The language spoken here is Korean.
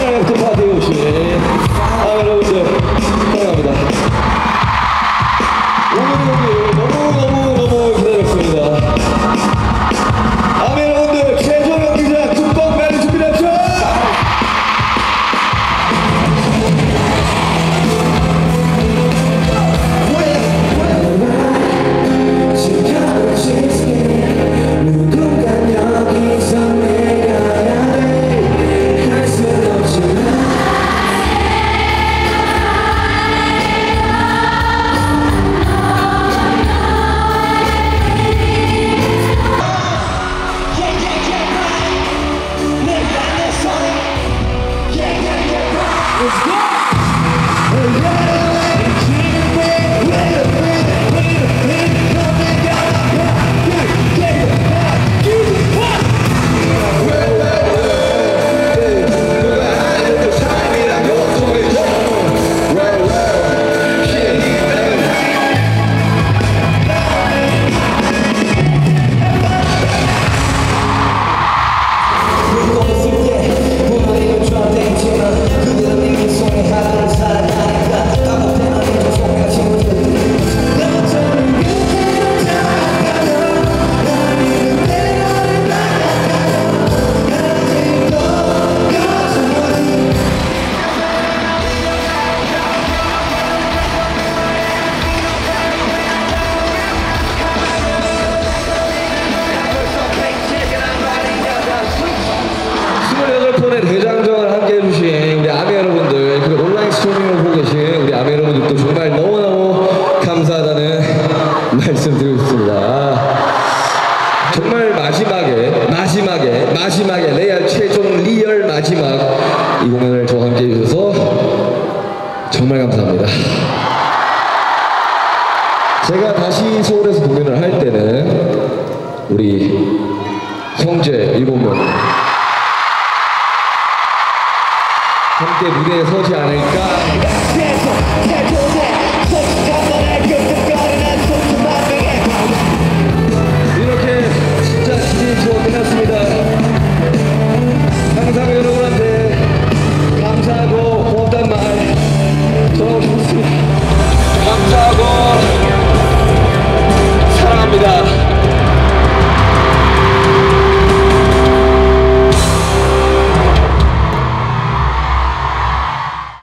정말 예쁜 파티에 오신 여러분들 사랑합니다. 오늘 너무 기다렸습니다. 여러분들 최종 경기장 국방 매를 준비했죠? 대장정을 함께 해주신 우리 아미 여러분들, 그리고 온라인 스트리밍을 보고 계신 우리 아미 여러분들도 정말 너무너무 감사하다는 말씀 드리고 싶습니다. 정말 마지막에 레알 최종 리얼 마지막 이 공연을 저와 함께 해주셔서 정말 감사합니다. 제가 다시 서울에서 공연을 할 때는 우리 형제 7명 함께 무대에 서지 않을까